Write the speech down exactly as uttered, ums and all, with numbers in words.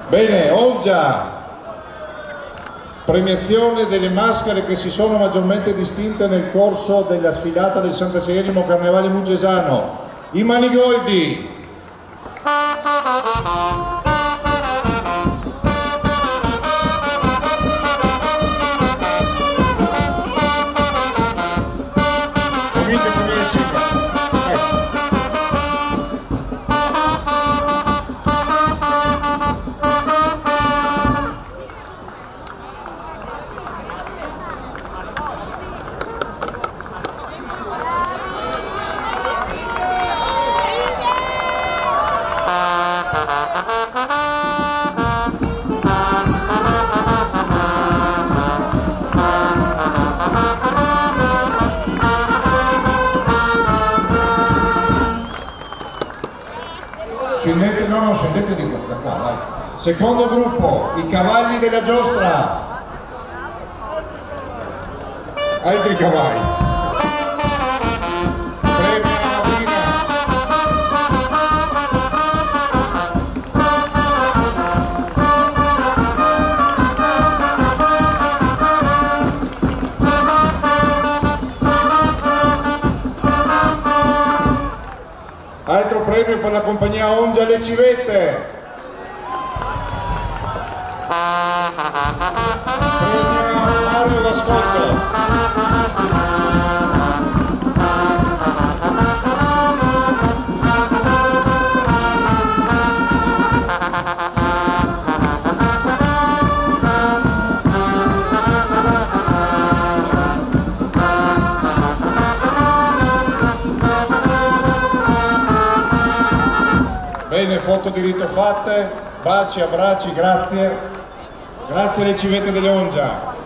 Bene, Olgia, premiazione delle maschere che si sono maggiormente distinte nel corso della sfilata del sessantaseiesimo Carnevale Mugesano. I Manigoldi. Scendete, no, no, scendete di qua, da qua, vai. Secondo gruppo, i cavalli della giostra. Altri cavalli. Premio alla Marina. Altro premio per la compagnia Olgia Le Civette. Premio Mario Vasconto. Bene, foto di rito fatte, baci, abbracci, grazie. Grazie alle Civette dell'Olgia.